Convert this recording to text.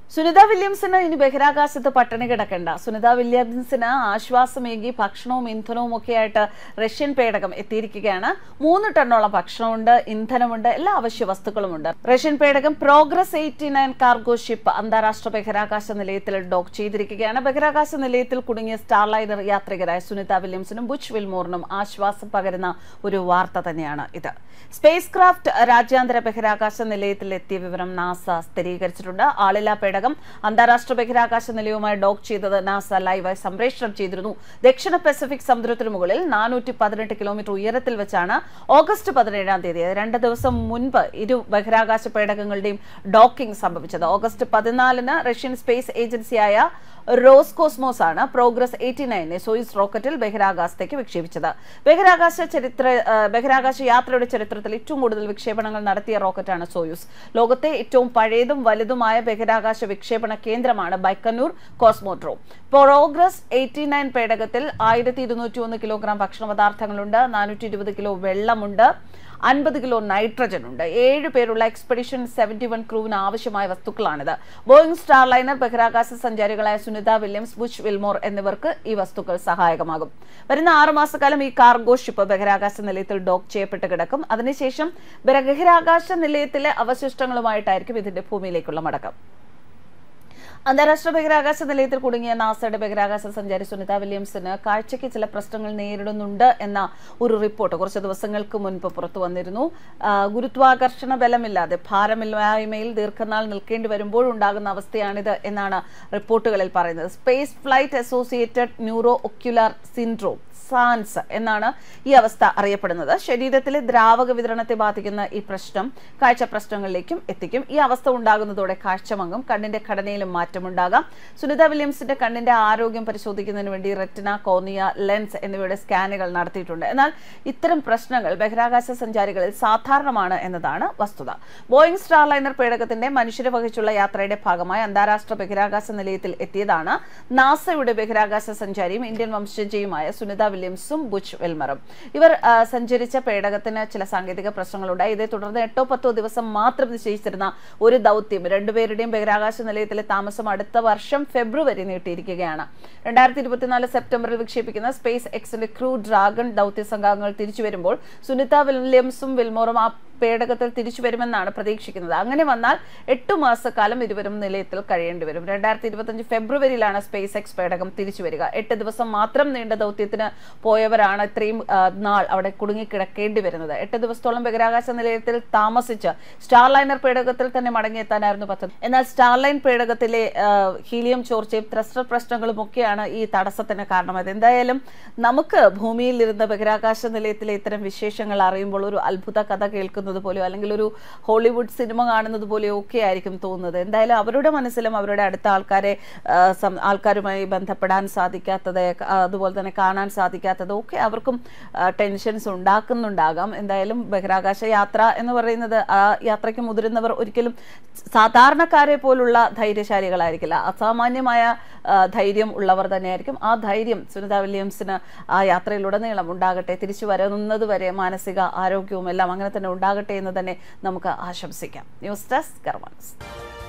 സുനിത വില്യംസിന് ഇനി ബഹിരാകാശത്ത് പട്ടിണി കിടക്കണ്ട. സുനിത വില്യംസിന് ആശ്വാസമേകി ഭക്ഷണവും ഇന്ധനവും ഒക്കെയായിട്ട് റഷ്യൻ പേടകം എത്തിയിരിക്കുകയാണ്. 3 ടണ്ണോളം ഭക്ഷണമുണ്ട്, ഇന്ധനമുണ്ട്, എല്ലാ അവശ്യ വസ്തുക്കളുമുണ്ട്. റഷ്യൻ പേടകം പ്രോഗ്രസ് 89 കാർഗോ ഷിപ്പ് അന്താരാഷ്ട്ര ബഹിരാകാശ നിലയത്തിൽ ഡോക്ക് ചെയ്തിരിക്കുകയാണ്. ബഹിരാകാശ നിലയത്തിൽ കുടുങ്ങിയ സ്റ്റാർലൈനർ യാത്രികരായ സുനിത വില്യംസിനും ബുച്ച് വിൽമോറിനും ആശ്വാസം പകരുന്ന ഒരു വാർത്ത തന്നെയാണ് ഇത്. സ്പേസ് ക്രാഫ്റ്റ് രാജ്യാന്തര ബഹിരാകാശ നിലയത്തിൽ എത്തിയ വിവരം നാസ സ്ഥിരീകരിച്ചിട്ടുണ്ട്. ആളില്ലാ പേടകം അന്താരാഷ്ട്ര ബഹിരാകാശ നിലയവുമായി ഡോക്ക് ചെയ്തത് നാസ ലൈവായി സംപ്രേഷണം ചെയ്തിരുന്നു. ദക്ഷിണ പസഫിക് സമുദ്രത്തിനു മുകളിൽ 418 കിലോമീറ്റർ ഉയരത്തിൽ വെച്ചാണ് ഓഗസ്റ്റ് 17-ാം തീയതി 2 ദിവസം മുൻപ് ഇരു ബഹിരാകാശ പേടകങ്ങളുടെയും ഡോക്കിംഗ് സംഭവിച്ചത്. ഓഗസ്റ്റ് 14-ന് റഷ്യൻ സ്പേസ് ഏജൻസിയായ റോസ്കോസ്മോസ് ആണ് പ്രോഗ്രസ് 89 സോയുസ് റോക്കറ്റിൽ ബഹിരാകാശത്തേക്ക് വിക്ഷേപിച്ചത്. ബഹിരാകാശ യാത്രയുടെ ചരിത്രത്തിൽ ഏറ്റവും കൂടുതൽ വിക്ഷേപണങ്ങൾ നടത്തിയ റോക്കറ്റാണ് സോയുസ്. ലോകത്തെ ഏറ്റവും പഴയതും വലുതുമായ ബഹിരാകാശ വിക്ഷേപണ കേന്ദ്രമാണ് ബൈക്കന്നൂർ കോസ്മോഡ്രോം. പ്രോഗ്രസ് 89 പേടകത്തിൽ 1201 കിലോഗ്രാം ഭക്ഷണ പദാർത്ഥങ്ങളുണ്ട്, 420 കിലോ വെള്ളമുണ്ട്, 50 കിലോ നൈട്രജൻ ഉണ്ട്. 7 പേരുള്ള എക്സ്പെഡിഷൻ 71 ക്രൂവിന് ആവശ്യമായ വസ്തുക്കളാണിത്. ബോയിങ് സ്റ്റാർലൈനർ ബഹിരാകാശ സഞ്ചാരികളായ സുനിത വില്യംസ്, ബുച്ച് വിൽമോർ എന്നിവർക്ക് ഈ വസ്തുക്കൾ സഹായകമാകും. വരുന്ന 6 മാസക്കാലം ഈ കാർഗോ ഷിപ്പ് ബഹിരാകാശ നിലയത്തിൽ ഡോക്ക് ചെയ്യപ്പെട്ട് കിടക്കും. അതിനുശേഷം ബഹിരാകാശ നിലയത്തിലെ അവശിഷ്ടങ്ങളുമായിട്ടായിരിക്കും ഇതിന്റെ ഭൂമിയിലേക്കുള്ള മടക്കം. അന്താരാഷ്ട്ര ബഹിരാകാശ നിലയത്തിൽ കുടുങ്ങിയ നാസയുടെ ബഹിരാകാശ സഞ്ചാരി സുനിത വില്യംസിന് കാഴ്ചയ്ക്ക് ചില പ്രശ്നങ്ങൾ നേരിടുന്നുണ്ട് എന്ന ഒരു റിപ്പോർട്ട് കുറച്ച് ദിവസങ്ങൾക്ക് മുൻപ് പുറത്തു വന്നിരുന്നു. ഗുരുത്വാകർഷണ ബലമില്ലാതെ ഭാരമില്ലായ്മയിൽ ദീർഘനാൾ നിൽക്കേണ്ടി വരുമ്പോഴുണ്ടാകുന്ന അവസ്ഥയാണിത് എന്നാണ് റിപ്പോർട്ടുകളിൽ പറയുന്നത്. Space flight associated neuro ocular syndrome SANS എന്നാണ് ഈ അവസ്ഥ അറിയപ്പെടുന്നത്. ശരീരത്തിലെ ദ്രാവക വിതരണത്തെ ബാധിക്കുന്ന ഈ പ്രശ്നം കാഴ്ച പ്രശ്നങ്ങളിലേക്കും എത്തിക്കും. ഈ അവസ്ഥ ഉണ്ടാകുന്നതോടെ കാഴ്ച മങ്ങും, കണ്ണിന്റെ ഘടനയിലും മാറ്റമുണ്ടാകാം. സുനിത വില്യംസിന്റെ കണ്ണിന്റെ ആരോഗ്യം പരിശോധിക്കുന്നതിന് വേണ്ടി റെറ്റിന, കോർണിയ, ലെൻസ് എന്നിവയുടെ സ്കാനുകൾ നടത്തിയിട്ടുണ്ട്. എന്നാൽ ഇത്തരം പ്രശ്നങ്ങൾ ബഹിരാകാശ സഞ്ചാരികളിൽ സാധാരണമാണ് എന്നതാണ് വസ്തുത. ബോയിങ് സ്റ്റാർലൈനർ പേടകത്തിന്റെ മനുഷ്യരെ വഹിച്ചുള്ള യാത്രയുടെ ഭാഗമായി അന്താരാഷ്ട്ര ബഹിരാകാശ നിലയത്തിൽ എത്തിയതാണ് നാസയുടെ ബഹിരാകാശ സഞ്ചാരിയും ഇന്ത്യൻ വംശജയുമായ സുനിത വില്യംസും ബുച്ച് വിൽമറും. ഇവർ സഞ്ചരിച്ച പേടകത്തിന് ചില സാങ്കേതിക പ്രശ്നങ്ങളുണ്ടായി. ഇതേ തുടർന്ന് 8-10 ദിവസം മാത്രം നിശ്ചയിച്ചിരുന്ന ഒരു ദൗത്യം രണ്ടുപേരുടെയും ബഹിരാകാശ നിലയത്തിലെ താമസം അടുത്ത വർഷം ഫെബ്രുവരി നീട്ടിയിരിക്കുകയാണ്. 2024 സെപ്റ്റംബറിൽ വിക്ഷേപിക്കുന്ന സ്പേസ് എക്സിന്റെ ക്രൂ ഡ്രാഗൺ ദൗത്യ സംഘാംഗങ്ങൾ തിരിച്ചു വരുമ്പോൾ സുനിത വില്യംസും വിൽമോറും ആ പേടകത്തിൽ തിരിച്ചു വരുമെന്നാണ് പ്രതീക്ഷിക്കുന്നത്. അങ്ങനെ വന്നാൽ 8 മാസക്കാലം ഇരുവരും നിലയത്തിൽ കഴിയേണ്ടി വരും. 2025 ഫെബ്രുവരിയിലാണ് സ്പേസ് എക്സ് പേടകം തിരിച്ചു വരിക. 8 ദിവസം മാത്രം നീണ്ട ദൗത്യത്തിന് പോയവരാണ് ഇത്രയും നാൾ അവിടെ കുടുങ്ങിക്കിടക്കേണ്ടി വരുന്നത്. 8 ദിവസത്തോളം ബഹിരാകാശ നിലയത്തിൽ താമസിച്ച് സ്റ്റാർലൈനർ പേടകത്തിൽ തന്നെ മടങ്ങിയെത്താനായിരുന്നു പദ്ധതി. എന്നാൽ സ്റ്റാർലൈൻ പേടകത്തിലെ ഹീലിയം ചോർച്ചയും ത്രസ്റ്റർ പ്രശ്നങ്ങളും ഒക്കെയാണ് ഈ തടസ്സത്തിന് കാരണമായത്. എന്തായാലും നമുക്ക് ഭൂമിയിലിരുന്ന ബഹിരാകാശ നിലയത്തിലെ ഇത്തരം വിശേഷങ്ങൾ അറിയുമ്പോൾ ഒരു അത്ഭുത കഥ കേൾക്കുന്നത് പോലെയോ അല്ലെങ്കിൽ ഒരു ഹോളിവുഡ് സിനിമ കാണുന്നത് പോലെയോ ഒക്കെ ആയിരിക്കും തോന്നുന്നത്. എന്തായാലും അവരുടെ മനസ്സിലും അവരുടെ അടുത്ത ആൾക്കാരുമായി ബന്ധപ്പെടാൻ സാധിക്കാത്തത്, അതുപോലെ തന്നെ കാണാൻ സാധിക്കാത്തത് ഒക്കെ അവർക്കും ടെൻഷൻസ് ഉണ്ടാക്കുന്നുണ്ടാകാം. എന്തായാലും ബഹിരാകാശ യാത്ര എന്ന് പറയുന്നത് ആ യാത്രയ്ക്ക് മുതിരുന്നവർ ഒരിക്കലും സാധാരണക്കാരെ പോലുള്ള ധൈര്യശാലികളായിരിക്കില്ല. അസാമാന്യമായ ധൈര്യം ഉള്ളവർ തന്നെയായിരിക്കും. ആ ധൈര്യം സുനിത വില്യംസിന് ആ യാത്രയിലുടനീളം ഉണ്ടാകട്ടെ. തിരിച്ചു വരുന്നത് വരെ മാനസിക ആരോഗ്യവും എല്ലാം അങ്ങനെ തന്നെ ഉണ്ടാകട്ടെ എന്ന് തന്നെ നമുക്ക് ആശംസിക്കാം. News desk Karma news.